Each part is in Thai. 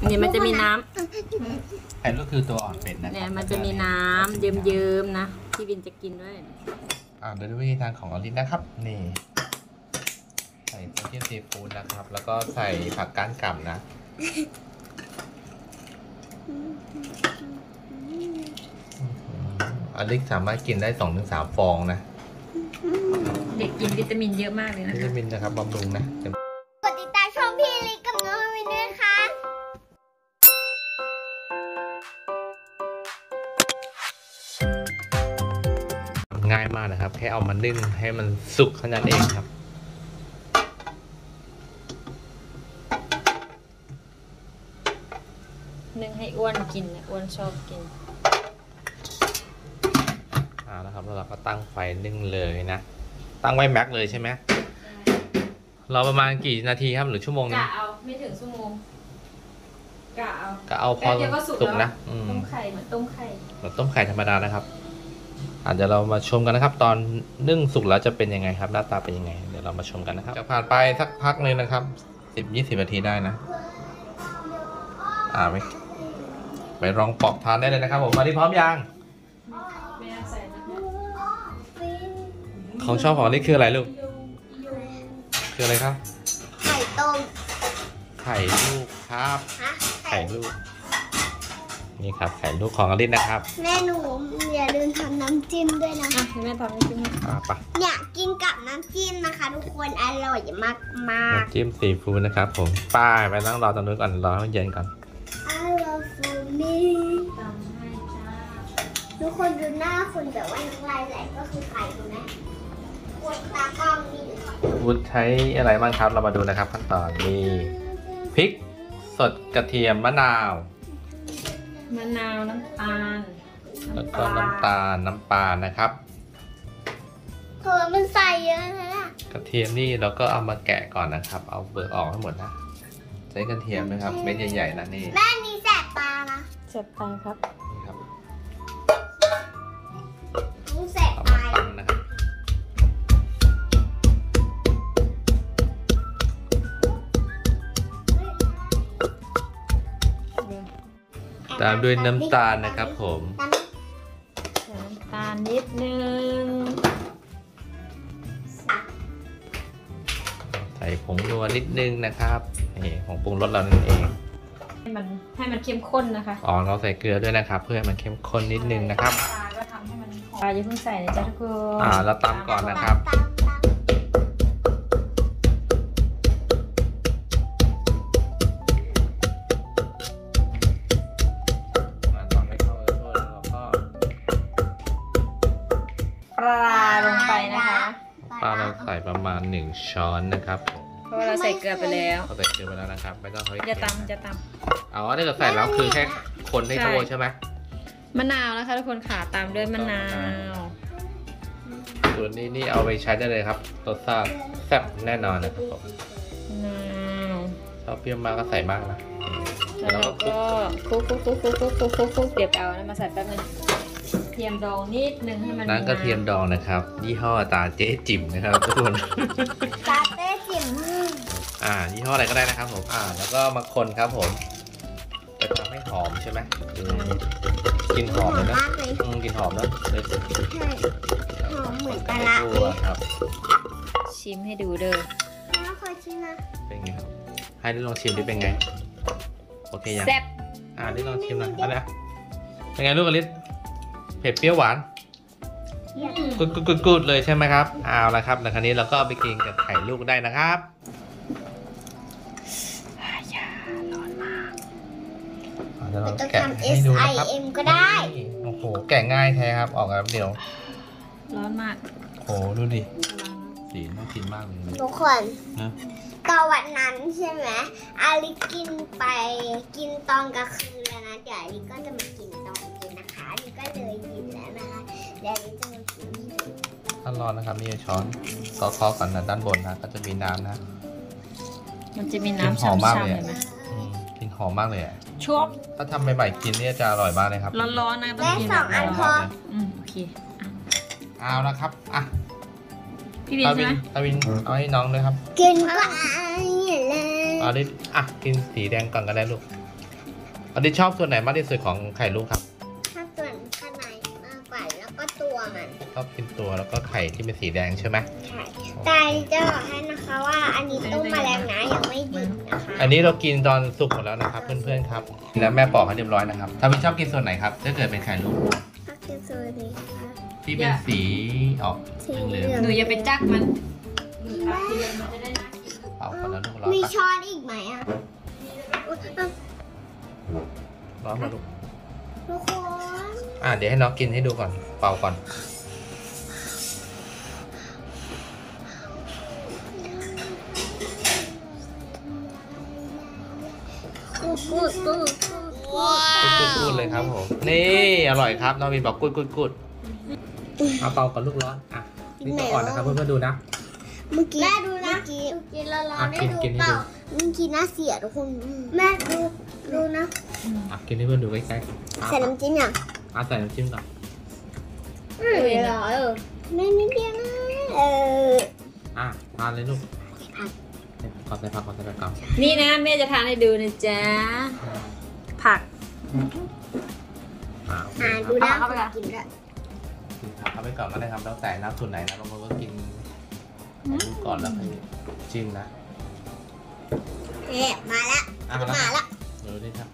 นี่มันจะมีน้ไข่ลูกคือตัวอ่อนเป็ดนะำเนี่ยมันจะมีน้ำเยิ้มๆนะพี่วินจะกินด้วยเดี๋ยวดูวิธีทานของอลินนะครับนี่ใส่โซเดียมซีฟู้ดนะครับ แล้วก็ใส่ผักก้านกำนะอลินสามารถกินได้ 2-3 ฟองนะเด็กกินวิตามินเยอะมากเลยนะวิตามินนะครับบำรุงนะกดติดตามช่องพี่ลิกกับน้องวินด้วยค่ะง่ายมากนะครับแค่เอามานึ่งให้มันสุกเท่านั้นเองครับนึ่งให้อ้วนกินอ้วนชอบกินนะครับแล้วเราก็ตั้งไฟนึ่งเลยนะตั้งไว้แม็กเลยใช่ไหมเราประมาณกี่นาทีครับหรือชั่วโมงนึงกะเอาไม่ถึงชั่วโมงกะเอาพอสุกนะต้มไข่เหมือนต้มไข่ธรรมดานะครับอาจจะเรามาชมกันนะครับตอนนึ่งสุกแล้วจะเป็นยังไงครับหน้าตาเป็นยังไงเดี๋ยวเรามาชมกันนะครับจะผ่านไปสักพักนึงนะครับ10-20 นาทีได้นะไปลองปอกทานได้เลยนะครับผมมาที่พร้อมยังของชอบของนี่คืออะไรลูกคืออะไรครับไข่ต้มไข่ลูกครับไข่ลูกนี่ครับไข่ลูกของอลินนะครับแม่หนูอย่าลืมทำน้ำจิ้มด้วยนะแม่ทำน้ำจิ้มเนี่ยกินกับน้ำจิ้มนะคะทุกคนอร่อยมากน้ำจิ้มซีฟู้ดนะครับผมป้ายไปนั่งรอตรงนู้นก่อนรอให้เย็นก่อนอร่อยฟูมี่ทุกคนดูหน้าคนแบบว่าน้ำลายไหลก็คือไข่ถูกไหมกดตากล้องนี่วุฒิใช้อะไรบ้างครับเรามาดูนะครับขั้นตอนมีพริกสดกระเทียมมะนาวน้ำตาลแล้วก็น้ำตาลน้ำปลานะครับมันใส่เยอะนะกระเทียมนี่เราก็เอามาแกะก่อนนะครับเอาเปลือกออกให้หมดนะใช้กระเทียมนะครับเม็ดใหญ่ๆนะนี่แม่นี่แสบตานะแสบตาครับนี่ครับแสบตานะครับตามด้วยน้ำตาลนะครับผมน้ำตาลนิดนึงใส่ผงนัวนิดนึงนะครับนี่ผงปรุงรสเรานั่นเองให้มันเข้มข้นนะคะเราใส่เกลือด้วยนะครับเพื่อให้มันเข้มข้นนิดนึงนะครับก็ทำให้มันหอมอย่าเพิ่งใส่นะจ๊ะทุกคนเราตำก่อนนะครับปลาลงไปนะคะปลาเราใส่ประมาณ1 ช้อนนะครับเพราะเราใส่เกลือไปแล้วใส่เกลือไปแล้วนะครับไม่ต้องจะตำถ้าเกิดใส่แล้วคือแค่คนให้ทั่วใช่ไหมมะนาวนะคะทุกคนค่ะตามด้วยมะนาวส่วนนี้เอาไปใช้ได้เลยครับรสชาติแซ่บแน่นอนนะครับผมชอบเปรี้ยวมากก็ใส่มากนะแล้วก็คลุกเดี๋ยวเอานะมาใส่แป๊บนึงเทียมดองนิดนึงให้มันน้ำกระเทียมดองนะครับยี่ห้อตาเจ๊จิ๋มนะครับทุกคนตาเจ๊จิ๋มยี่ห้ออะไรก็ได้นะครับผมแล้วก็มาคนครับผมจะทำให้หอมใช่ไหมกินหอมเลยนะกินหอมนะเลยหอมเหมือนปลาเลยครับชิมให้ดูเด้อขอชิมนะเป็นไงครับให้ได้ลองชิมดิเป็นไงโอเคยังแซ่บได้ลองชิมหน่อยอะไรเป็นไงลูกอลิสเผ็ดเปรี้ยวหวานกุดเลยใช่ไหมครับเอาละครับในครั้นี้เราก็เอาไปกินกับไข่ลูกได้นะครับร้อนมากเราแกะให้ดูนะครับก็ได้โอ้โหแกะง่ายแท้ครับออกแบบเดียวร้อนมากโอ้ดูดิสีน่ากินมากเลยทุกคนก็วันนั้นใช่ไหมอาลิกินตอนกลางคืนแล้วนะเดี๋ยวอาลิก็จะมากินตอนเย็นนะคะอาลิก็เลยกินแล้วนะคะเดี๋ยวอาลิจะมากินถ้าร้อนนะครับมีช้อนเคาะกันนะด้านบนนะก็จะมีน้ำนะมันจะมีน้ำหอมมากเลยกินหอมมากเลยชอบถ้าทำใหม่ๆกินเนี่ยจะอร่อยมากเลยครับร้อนๆนะต้องกิน2 อันพอโอเคเอาละครับพี่วินใช่ไหมตาวินเอาให้น้องเลยครับกินก็เลยเอาดิกินสีแดงก่อนก็ได้ลูกอันนี้ชอบส่วนไหนมากที่สุดของไข่ลูกครับชอบส่วนข้างในมากกว่าแล้วก็ตัวมันชอบกินตัวแล้วก็ไข่ที่เป็นสีแดงใช่ไหมใช่แต่จะบอกให้นะคะว่าอันนี้ต้มมาแล้วนะยังไม่ดิบนะคะอันนี้เรากินตอนสุกหมดแล้วนะครับ เพื่อนๆครับแล้วแม่ปอกให้เรียบร้อยนะครับถ้าพี่ชอบกินส่วนไหนครับถ้าเกิดเป็นไข่ลูกชอบกินส่วนนี้ค่ะที่เป็นสีออกสีเหเหลืลืออง งหนูอย่าไปจักมันหนูตักทีเดียวมันจะได้น่ากินเป่าก่อนแล้วลูกร้อนมีปะช้อนอีกไหมอ่ะร้อนมาลูกทุกคนเดี๋ยวให้น้องกินให้ดูก่อนเป่าก่อนกูดกูดกูดกูดกูดเลยครับผมนี่อร่อยครับน้องวินบอกกูดเอาเป่าก่อนลูกร้อนนี่ตัวอ่อนนะครับเพื่อนๆดูนะเมื่อกี้แม่ดูนะกินแล้วร้อนได้ดูกินเปล่าเมื่อกี้น่าเสียทุกคนแม่ดูนะกินให้เพื่อนดูใกล้ๆใส่น้ำจิ้มยังใส่น้ำจิ้มก่อนเหรอไม่นิดเดียวนะทานเลยลูกก่อนใส่ผักก่อนใส่ผักก่อนนี่นะแม่จะทานให้ดูนะจ๊ะผักดูนะเอาไปละกินด้วยกินผักเข้าไปก่อนก็ได้ครับแล้วแต่น้ำส่วนไหนนะบางคนก็กินดูก่อนแล้วค่อยจิ้มนะมาแล้วมาแล้วดูดิครับ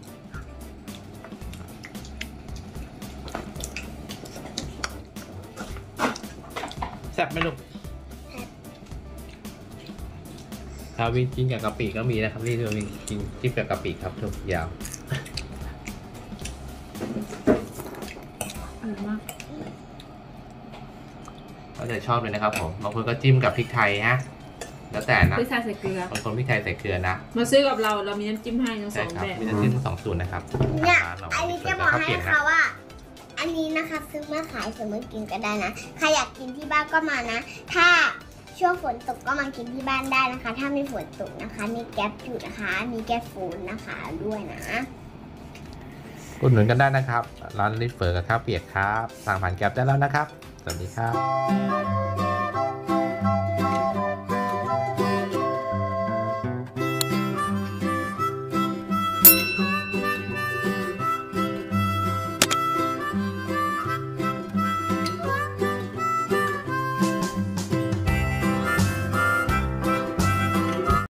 แซ่บไหมลูกถ้าวินกินกับกะปิก็มีนะครับนี่เราวินกินจิ้มกับกะปิครับทุกอย่างอร่อยมากก็จะชอบเลยนะครับผมบางคนก็จิ้มกับพริกไทยฮะแล้วแต่นะพริกไทยใส่เกลือบางคนพริกไทยใส่เกลือนะมาซื้อกับเรามีน้ำจิ้มให้ทั้งสใช่องครับแบบมีน้ำจิ้มสองสูตรนะครับเนี่ยร้านเราอันนี้จะบอกให้นะคะว่า อันนี้นะคะซื้อมาขายซื้อมากินก็ได้นะใครอยากกินที่บ้านก็มานะ ถ้าช่วงฝนตกก็มากินที่บ้านได้นะคะ ถ้าไม่ฝนตกนะคะมีแก๊สอยู่นะคะ มีแก๊สฟูนนะคะด้วยนะอุดหนุนกันได้นะครับ ร้านลิฟเฟอร์กับข้าวเปียกครับสั่งผ่านแก๊ปได้แล้วนะครับ สวัสดีครับ